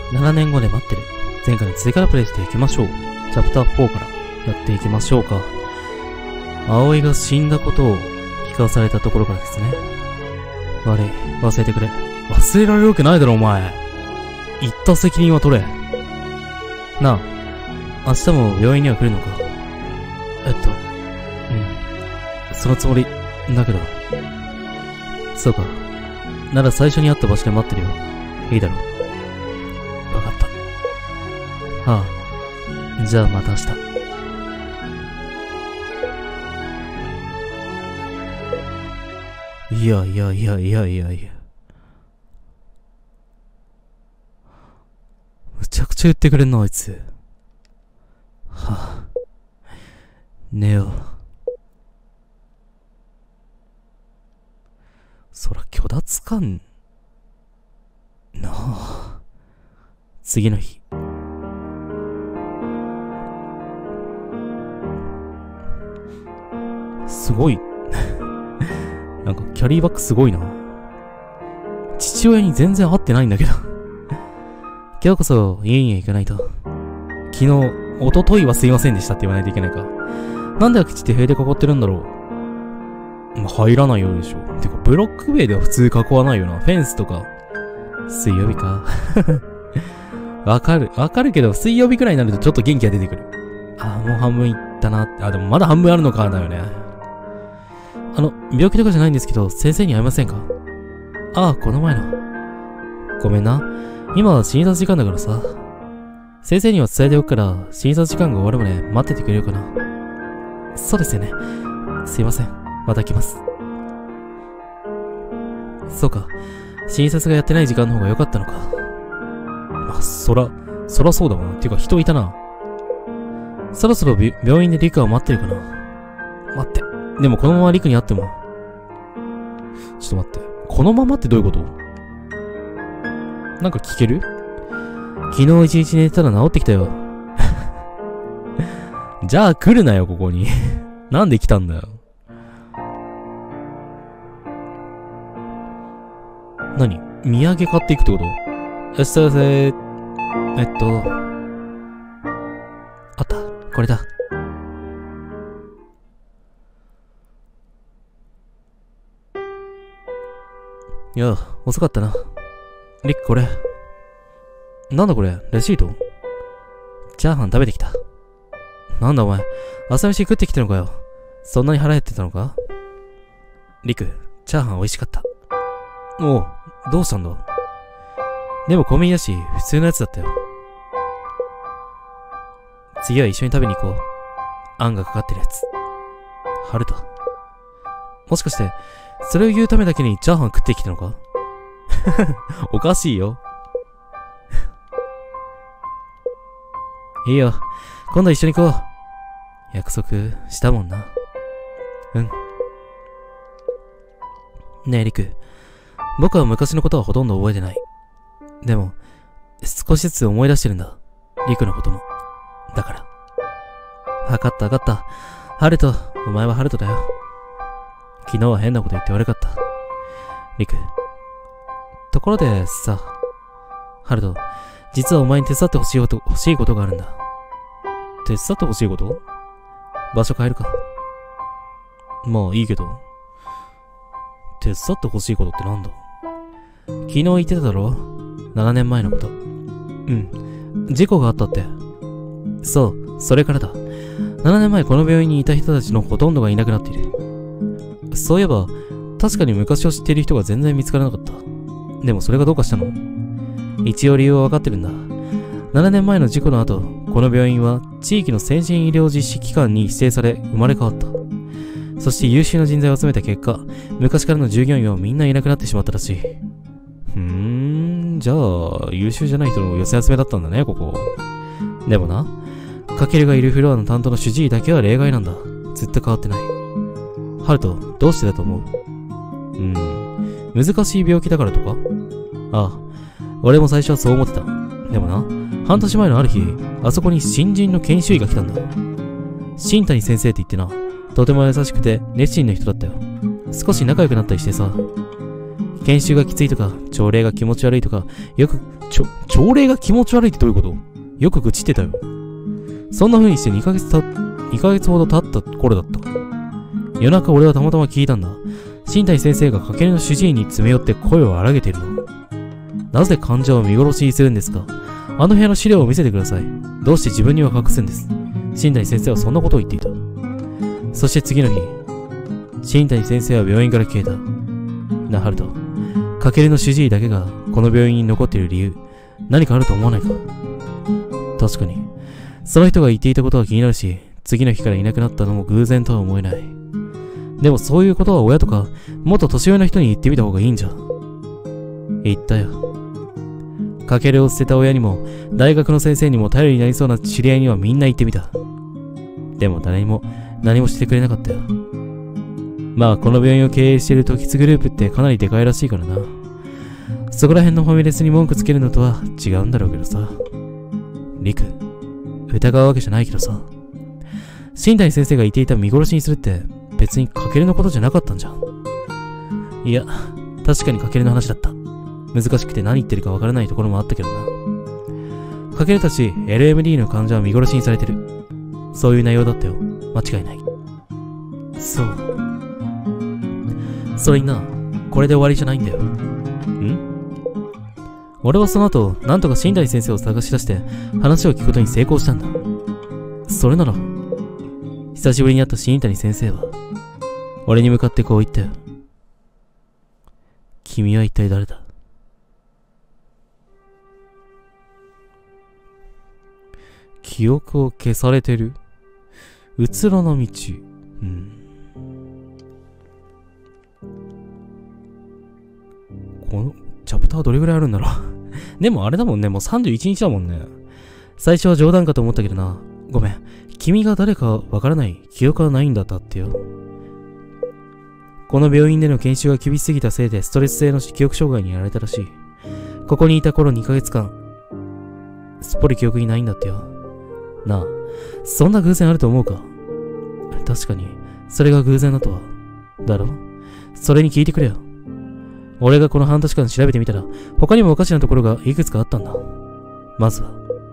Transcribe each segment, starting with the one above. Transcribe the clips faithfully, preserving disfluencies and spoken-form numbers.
ななねんごで待ってる。前回の続きからプレイしていきましょう。チャプターフォーからやっていきましょうか。葵が死んだことを聞かされたところからですね。悪い、忘れてくれ。忘れられるわけないだろお前。言った責任は取れ。なあ、明日も病院には来るのか？えっと、うん、そのつもりだけど。そうか。なら最初に会った場所で待ってるよ。いいだろう。わかった。はあ、じゃあまた明日。いやいやいやいやいやいや。むちゃくちゃ言ってくれんな、あいつ。はあ、寝よう。そら、虚脱感、なあ。次の日。すごい。なんか、キャリーバッグすごいな。父親に全然会ってないんだけど。今日こそ家に行かないと。昨日、一昨日はすいませんでしたって言わないといけないか。なんで空き地って塀で囲ってるんだろう。まあ、入らないようでしょ。てか、ブロック塀では普通囲わないよな。フェンスとか。水曜日か。わかる。わかるけど、水曜日くらいになるとちょっと元気が出てくる。ああ、もう半分いったなって。あ、でもまだ半分あるのかだよね。あの、病気とかじゃないんですけど、先生に会えませんか？ああ、この前の。ごめんな。今は診察時間だからさ。先生には伝えておくから、診察時間が終わるまで待っててくれるかな。そうですよね。すいません。また来ます。そうか。診察がやってない時間の方が良かったのか。まあ、そら、そらそうだわな。ていうか人いたな。そろそろ病院でリクは待ってるかな。待って。でもこのままリクに会っても。ちょっと待って。このままってどういうこと？なんか聞ける？昨日一日寝てたら治ってきたよ。じゃあ来るなよ、ここに。なんで来たんだよ。何？土産買っていくってこと？よし、それ、えっと、あった。これだ。いや、遅かったな。リックこれ。なんだこれ？レシート？チャーハン食べてきた。なんだお前、朝飯食ってきてるのかよ。そんなに腹減ってたのか？リク、チャーハン美味しかった。おう、どうしたんだ？でもコンビニだし、普通のやつだったよ。次は一緒に食べに行こう。あんがかかってるやつ。ハルト。もしかして、それを言うためだけにチャーハン食ってきたのか？おかしいよ。いいよ。今度一緒に行こう。約束したもんな。うん。ねえ、リク。僕は昔のことはほとんど覚えてない。でも、少しずつ思い出してるんだ。リクのことも。だから。わかったわかった。ハルト、お前はハルトだよ。昨日は変なこと言って悪かった。リク。ところでさ、ハルト、実はお前に手伝ってほしいこと、欲しいことがあるんだ。手伝ってほしいこと？場所変えるか。まあいいけど。手伝ってほしいことってなんだ？昨日言ってただろ？ なな 年前のこと。うん。事故があったって。そう、それからだ。ななねんまえこの病院にいた人たちのほとんどがいなくなっている。そういえば、確かに昔を知っている人が全然見つからなかった。でもそれがどうかしたの？一応理由はわかってるんだ。ななねんまえの事故の後、この病院は地域の先進医療実施機関に指定され生まれ変わった。そして優秀な人材を集めた結果、昔からの従業員はみんないなくなってしまったらしい。ふーん、じゃあ、優秀じゃない人の寄せ集めだったんだね、ここ。でもな、カケルがいるフロアの担当の主治医だけは例外なんだ。ずっと変わってない。ハルト、どうしてだと思う？うーん、難しい病気だからとか？ああ、俺も最初はそう思ってた。でもな、半年前のある日、あそこに新人の研修医が来たんだ。新谷先生って言ってな、とても優しくて熱心な人だったよ。少し仲良くなったりしてさ。 研修がきついとか、朝礼が気持ち悪いとか、よく、ちょ、朝礼が気持ち悪いってどういうこと？よく愚痴ってたよ。そんな風にしてにかげつた、にかげつほど経った頃だった。夜中俺はたまたま聞いたんだ。新谷先生がかけるの主治医に詰め寄って声を荒げているの。なぜ患者を見殺しにするんですか？あの部屋の資料を見せてください。どうして自分には隠すんです？新谷先生はそんなことを言っていた。そして次の日、新谷先生は病院から消えた。な、ハルト。かけるの主治医だけがこの病院に残っている理由、何かあると思わないか？確かに。その人が言っていたことは気になるし、次の日からいなくなったのも偶然とは思えない。でもそういうことは親とか、もっと年上の人に言ってみた方がいいんじゃ。言ったよ。かけるを捨てた親にも、大学の先生にも頼りになりそうな知り合いにはみんな言ってみた。でも誰にも何もしてくれなかったよ。まあこの病院を経営している時津グループってかなりでかいらしいからな。そこら辺のファミレスに文句つけるのとは違うんだろうけどさ。リク、疑うわけじゃないけどさ。新谷先生が言っていた見殺しにするって別にかけるのことじゃなかったんじゃん。いや、確かにかけるの話だった。難しくて何言ってるかわからないところもあったけどな。かけるたち エルエムディー の患者は見殺しにされてる。そういう内容だったよ。間違いない。そう。それにな、これで終わりじゃないんだよ。ん？俺はその後、なんとか新谷先生を探し出して話を聞くことに成功したんだ。それなら、久しぶりに会った新谷先生は、俺に向かってこう言ったよ。君は一体誰だ？記憶を消されてる？うつろの道。うん。このチャプターどれぐらいあるんだろうでもあれだもんね、もうさんじゅういちにちだもんね。最初は冗談かと思ったけどな。ごめん。君が誰かわからない。記憶はないんだったってよ。この病院での研修が厳しすぎたせいでストレス性の記憶障害にやられたらしい。ここにいた頃にかげつかん、すっぽり記憶にないんだってよ。なあ、そんな偶然あると思うか？確かに、それが偶然だとは。だろ？それに聞いてくれよ。俺がこの半年間調べてみたら、他にもおかしなところがいくつかあったんだ。まずは。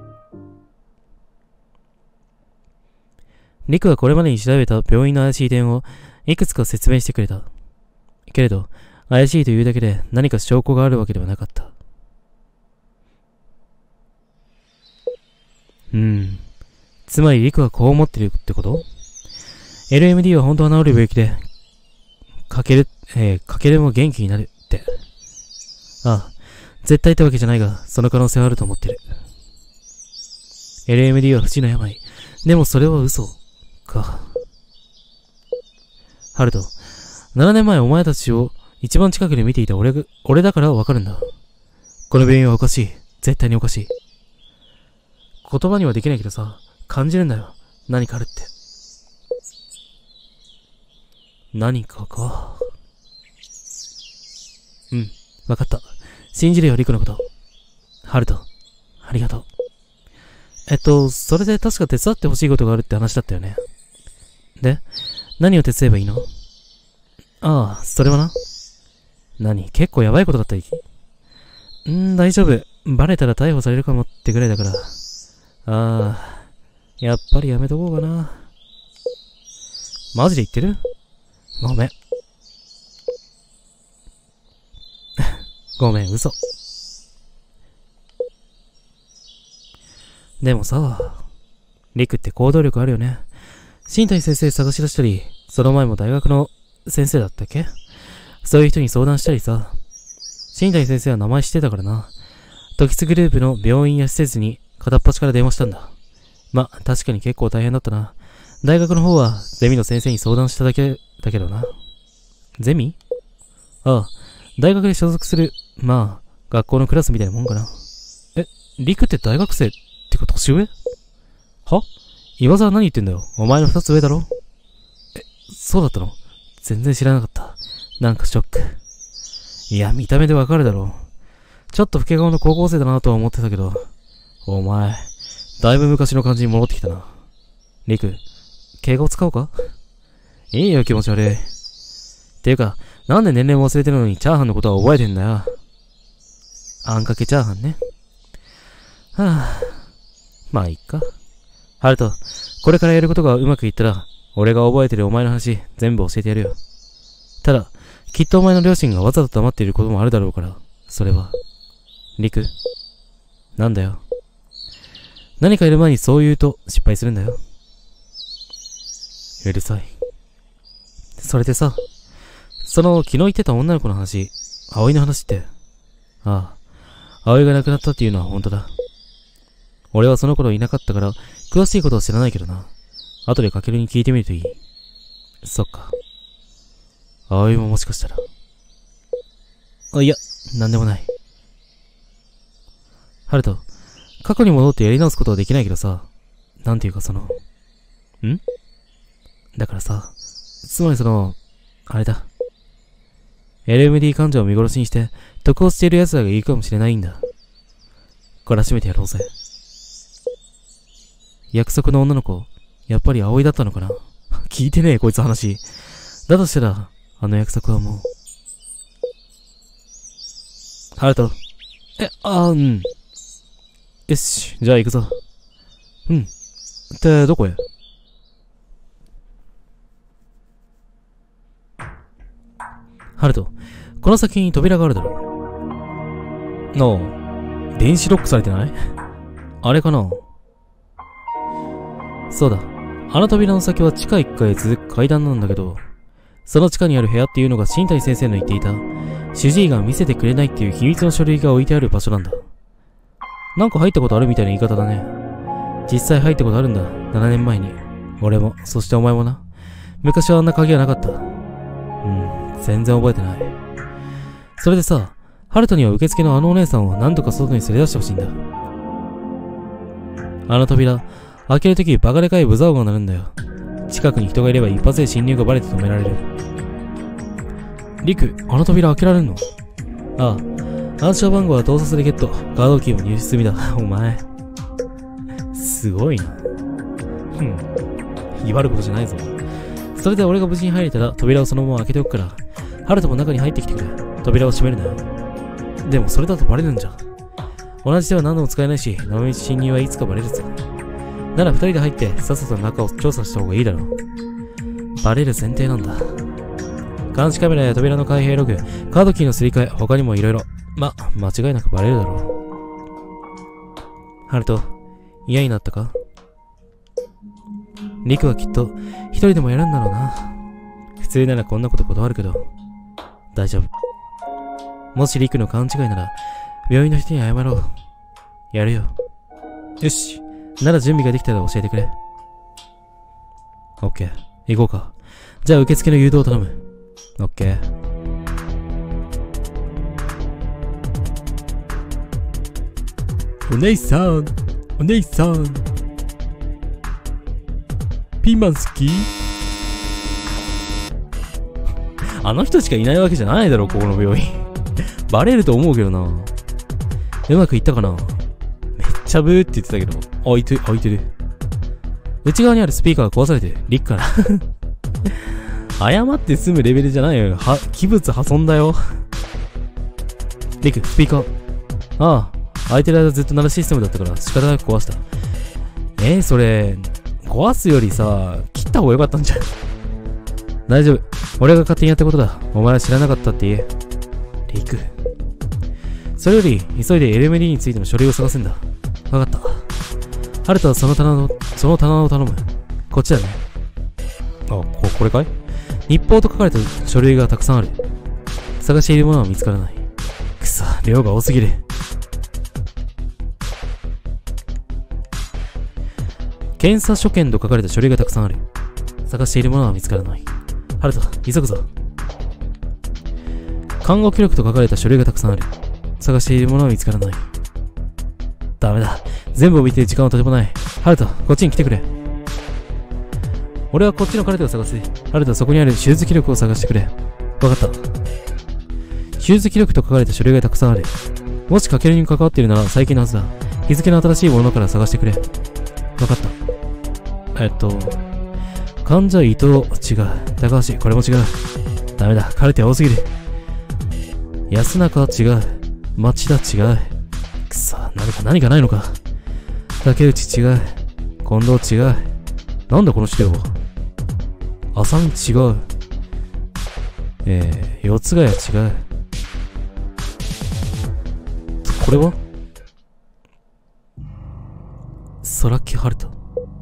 リクはこれまでに調べた病院の怪しい点をいくつか説明してくれた。けれど、怪しいというだけで何か証拠があるわけではなかった。うん。つまりリクはこう思ってるってこと？ エルエムディー は本当は治る病気で、かける、えー、かけるも元気になるって。ああ、絶対ってわけじゃないが、その可能性はあると思ってる。エルエムディー は不治の病。でもそれは嘘か。ハルト、ななねんまえお前たちを一番近くで見ていた俺が、俺だからわかるんだ。この病院はおかしい。絶対におかしい。言葉にはできないけどさ、感じるんだよ。何かあるって。何かか。うん、わかった。信じるよ、リクのこと。ハルト、ありがとう。えっと、それで確か手伝ってほしいことがあるって話だったよね。で、何を手伝えばいいの？ああ、それはな。何？結構やばいことだったり？んー、大丈夫。バレたら逮捕されるかもってぐらいだから。ああ、やっぱりやめとこうかな。マジで言ってる？ごめん。ごめん、嘘。でもさ、リクって行動力あるよね。新谷先生探し出したり、その前も大学の先生だったっけ？そういう人に相談したりさ。新谷先生は名前知ってたからな。時津グループの病院や施設に片っ端から電話したんだ。ま、確かに結構大変だったな。大学の方はゼミの先生に相談しただけだけどな。ゼミ？ああ、大学で所属する、まあ、学校のクラスみたいなもんかな。え、リクって大学生ってか年上？は？今さら何言ってんだよ。お前の二つ上だろ？え、そうだったの？全然知らなかった。なんかショック。いや、見た目でわかるだろう。ちょっと老け顔の高校生だなとは思ってたけど、お前、だいぶ昔の感じに戻ってきたな。リク、敬語使おうか？いいよ、気持ち悪い。っていうか、 なんで年齢も忘れてるのにチャーハンのことは覚えてんだよ。あんかけチャーハンね。はぁ、あ。まあ、いっか。ハルト、これからやることがうまくいったら、俺が覚えてるお前の話、全部教えてやるよ。ただ、きっとお前の両親がわざと黙っていることもあるだろうから、それは。リク、なんだよ。何かいる前にそう言うと失敗するんだよ。うるさい。それでさ、その昨日言ってた女の子の話、葵の話って、ああ、葵が亡くなったっていうのは本当だ。俺はその頃いなかったから、詳しいことは知らないけどな。後でかけるに聞いてみるといい。そっか。葵ももしかしたら。あ、いや、なんでもない。ハルト、過去に戻ってやり直すことはできないけどさ、なんていうかその、ん?だからさ、つまりその、あれだ。エルエムディー 患者を見殺しにして、得をしている奴らがいるかもしれないんだ。懲らしめてやろうぜ。約束の女の子、やっぱり葵だったのかな聞いてねえ、こいつ話。だとしたら、あの約束はもう。ハルト。え、あー、うん。よし、じゃあ行くぞ。うん。って、どこへ?ハルト、この先に扉があるだろう。なあ、電子ロックされてない?あれかな?そうだ。あの扉の先は地下いっかいへ続く階段なんだけど、その地下にある部屋っていうのが新谷先生の言っていた、主治医が見せてくれないっていう秘密の書類が置いてある場所なんだ。なんか入ったことあるみたいな言い方だね。実際入ったことあるんだ。ななねんまえに。俺も、そしてお前もな。昔はあんな鍵はなかった。うん、全然覚えてない。それでさ、ハルトには受付のあのお姉さんを何とか外に連れ出してほしいんだ。あの扉、開けるときバカでかいブザー音が鳴るんだよ。近くに人がいれば一発で侵入がバレて止められる。リク、あの扉開けられるの?ああ、暗証番号は盗撮でゲット。カードキーも入手済みだ。お前。すごいな。うん。威張ることじゃないぞ。それで俺が無事に入れたら扉をそのまま開けておくから、ハルトも中に入ってきてくれ。扉を閉めるなよ。でもそれだとバレるんじゃん。同じ手は何度も使えないし、生道侵入はいつかバレるぞ。なら二人で入ってさっさと中を調査した方がいいだろう。バレる前提なんだ。監視カメラや扉の開閉ログ、カードキーのすり替え、他にも色々。ま、間違いなくバレるだろう。ハルト、嫌になったか?リクはきっと一人でもやるんだろうな。普通ならこんなこと断るけど、大丈夫。もしリクの勘違いなら、病院の人に謝ろう。やるよ。よし。なら準備ができたら教えてくれ。オッケー。行こうか。じゃあ受付の誘導を頼む。オッケー。お姉さん。お姉さん。ピーマン好き?あの人しかいないわけじゃないだろ、ここの病院。バレると思うけどな。うまくいったかな?めっちゃブーって言ってたけど。開いてる、開いてる。内側にあるスピーカーが壊されてる。リックから。謝って済むレベルじゃないよ。は、器物破損だよ。リック、スピーカー。ああ、開いてる間ずっと鳴るシステムだったから仕方なく壊した。えー、それ、壊すよりさ、切った方がよかったんじゃん。大丈夫。俺が勝手にやったことだ。お前は知らなかったって言え。リク。それより、急いで エルエムディー についての書類を探すんだ。わかった。ハルトはその棚の、その棚を頼む。こっちだね。あ、こ、これかい?日報と書かれた書類がたくさんある。探しているものは見つからない。くそ、量が多すぎる。検査所見と書かれた書類がたくさんある。探しているものは見つからない。ハルト、急ぐぞ。看護記録と書かれた書類がたくさんある。探しているものは見つからない。ダメだ。全部を見て時間はとてもない。ハルト、こっちに来てくれ。俺はこっちのカルテを探す。ハルト、そこにある手術記録を探してくれ。わかった。手術記録と書かれた書類がたくさんある。もしかけるに関わっているなら最近のはずだ。日付の新しいものから探してくれ。わかった。えっと、患者伊藤、違う。高橋、これも違う。 ダメだ、カルテは多すぎる。安中は違う。町田違う。くそ、何か何かないのか。竹内違う。近藤違う。なんだこの資料は。浅見違う。えー、四つヶ谷違う。これは空木春人。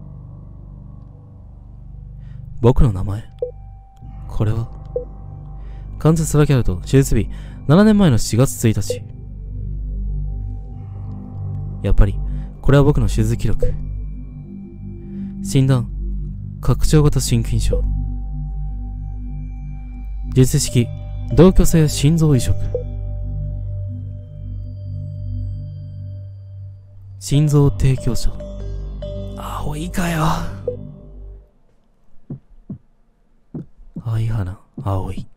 僕の名前。これは完全空木春人、手術日、ななねんまえのしがつついたち。やっぱり、これは僕の手術記録。診断、拡張型心筋症。術式、同居性心臓移植。心臓提供者。青いかよ。藍花、青い。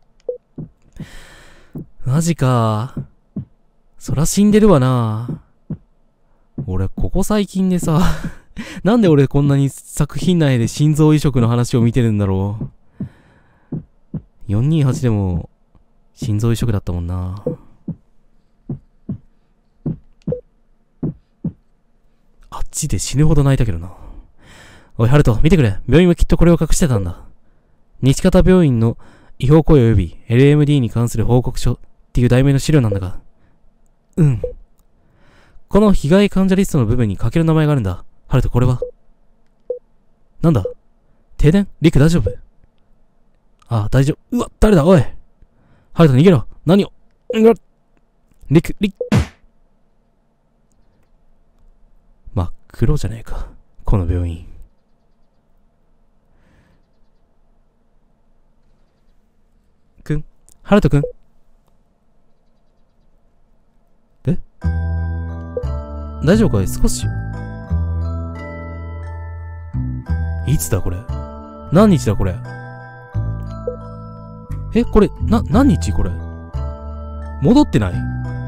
マジか。そら死んでるわな。俺、ここ最近でさ、なんで俺こんなに作品内で心臓移植の話を見てるんだろう。よんにーはちでも、心臓移植だったもんな。あっちで死ぬほど泣いたけどな。おい、ハルト、見てくれ。病院はきっとこれを隠してたんだ。西方病院の違法行為及び エルエムディー に関する報告書っていう題名の資料なんだが。うん。この被害患者リストの部分に書ける名前があるんだ。ハルト、これはなんだ停電？リク大丈夫？ああ、大丈夫。うわ、誰だおい。ハルト逃げろ。何を。うわリク、リク。真っ黒じゃねえか。この病院。くん、ハルトくん。え？大丈夫かい？少し。いつだこれ。何日だこれ。え、これ、な、何日これ。戻ってない？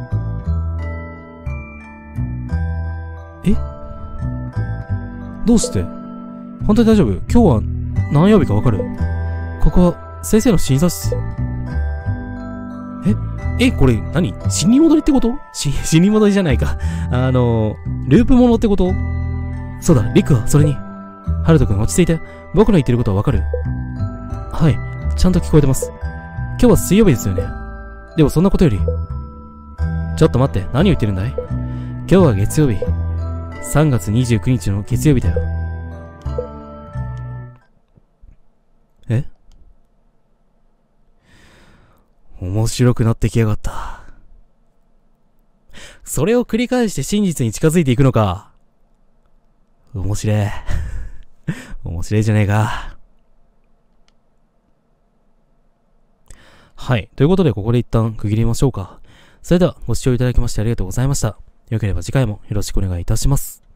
え？どうして？本当に大丈夫？今日は何曜日かわかる？ここは先生の診察室。え？え、これ何？死に戻りってこと？し、死に戻りじゃないか。あの、ループものってこと？そうだ、リクはそれに。ハルト君落ち着いて。僕の言ってることはわかる？はい、ちゃんと聞こえてます。今日は水曜日ですよね。でもそんなことより。ちょっと待って、何を言ってるんだい？今日は月曜日。さんがつにじゅうくにちの月曜日だよ。え？面白くなってきやがった。それを繰り返して真実に近づいていくのか。面白い。面白いじゃねえか。はい。ということで、ここで一旦区切りましょうか。それでは、ご視聴いただきましてありがとうございました。よければ次回もよろしくお願いいたします。